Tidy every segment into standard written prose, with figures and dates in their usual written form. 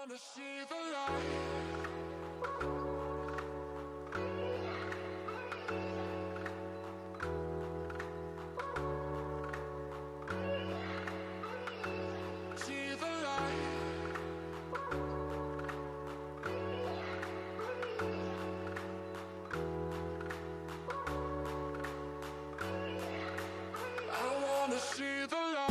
wanna see the light. See the light. I wanna see the light.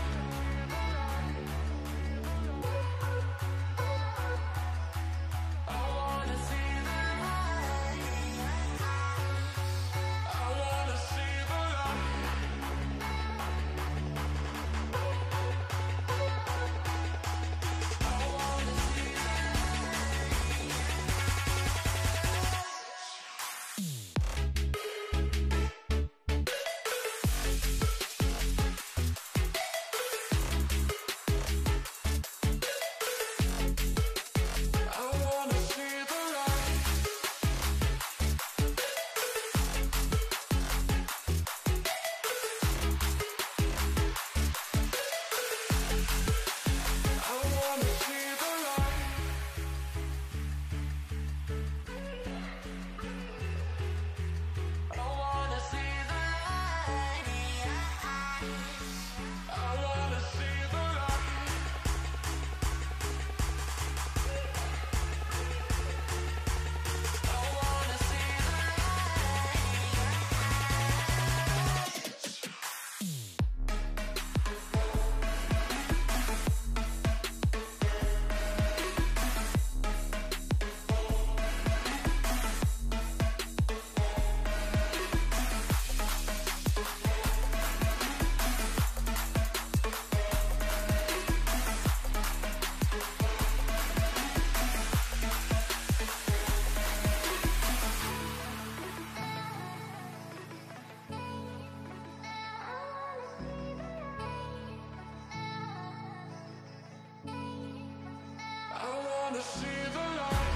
I wanna see the light.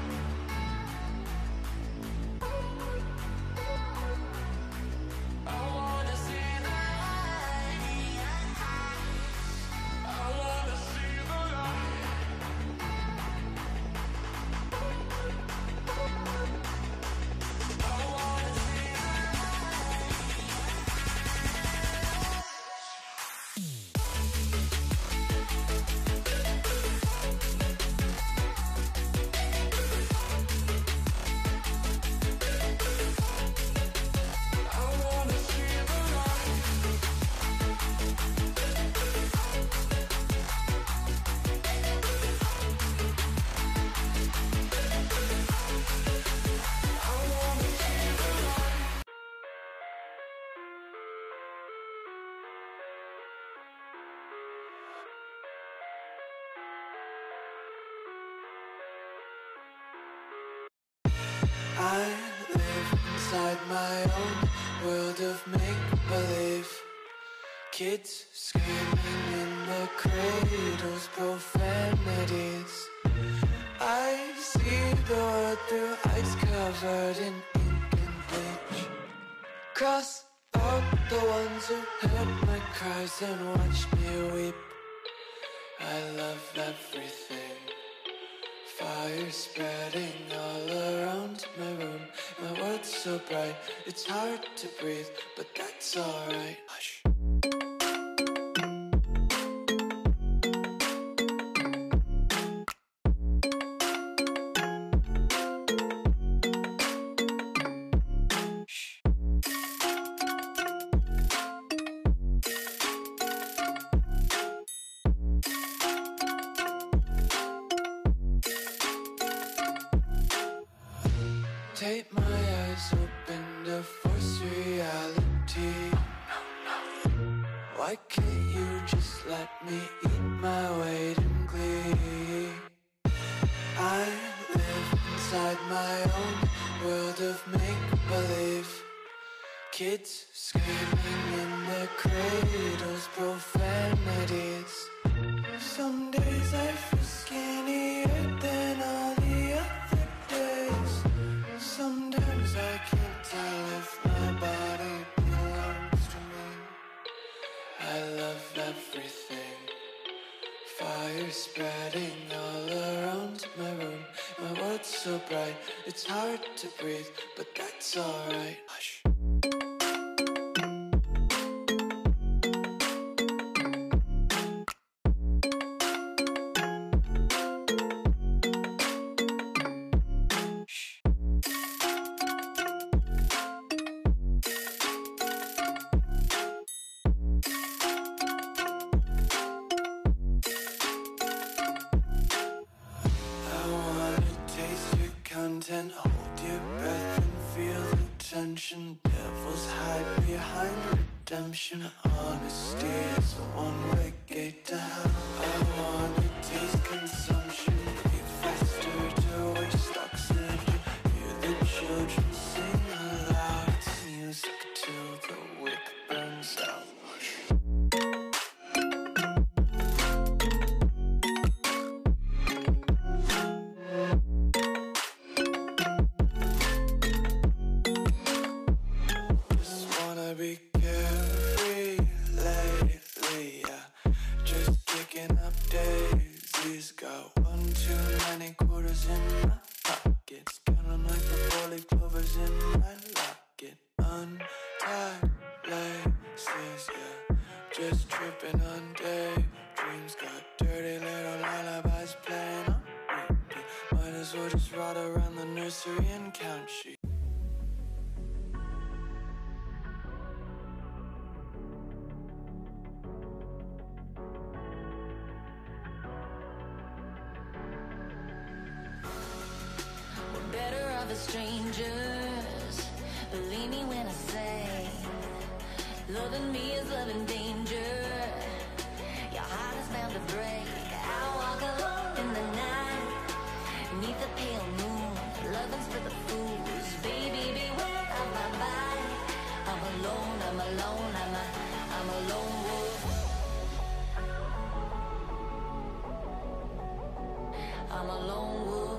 I wanna see the light. I wanna see the light. I wanna see the I live inside my own world of make-believe. Kids screaming in the cradles, profanities. I see the world through eyes covered in ink and bleach. Cross out the ones who heard my cries and watched me weep. I love everything. Fire spreading all around my room. My world's so bright, it's hard to breathe, but that's alright. Hush. Take my eyes open to force reality. Why can't you just let me eat my weight in glee? I live inside my own world of make-believe. Kids screaming in their cradles, profanities. Some days I feel skinnier than all the other days. Sometimes I can't tell if my body belongs to me. I love everything. Fire spreading all around. my room. My world's so bright, it's hard to breathe, but that's alright. Hush. Content, hold your breath and feel the tension. Devils hide behind redemption. Honesty is a one-way gate to hell. I wanna taste consumption. Breathe faster to waste oxygen. Hear the children sing aloud. It's music till the wick burns out. Be carefree lately, yeah. Just kicking up daisies. Got one too many quarters in my pockets. Counting like the four-leaf clovers in my locket. Untied laces, yeah. Just tripping on daydreams. Got dirty little lullabies playing on repeat. Might as well just ride around the nursery and count sheep. Better off as strangers. Believe me when I say, loving me is loving danger. Your heart is bound to break. I walk alone in the night, neath the pale moon. Loving's for the fools. Baby, beware of my bite. I'm alone, I'm alone, I'm a lone wolf. I'm a lone wolf.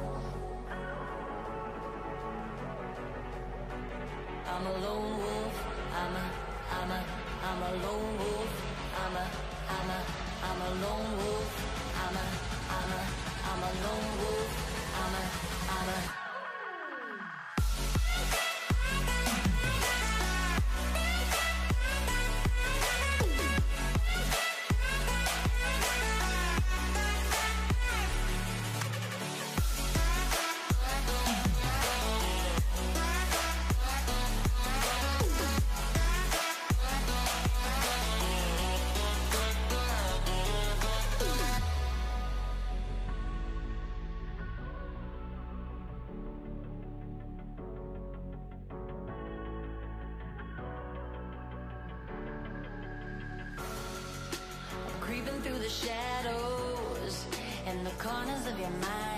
I'm a lone wolf. I'm a lone wolf. I'm a lone wolf. I'm a lone wolf. Creeping through the shadows and the corners of your mind.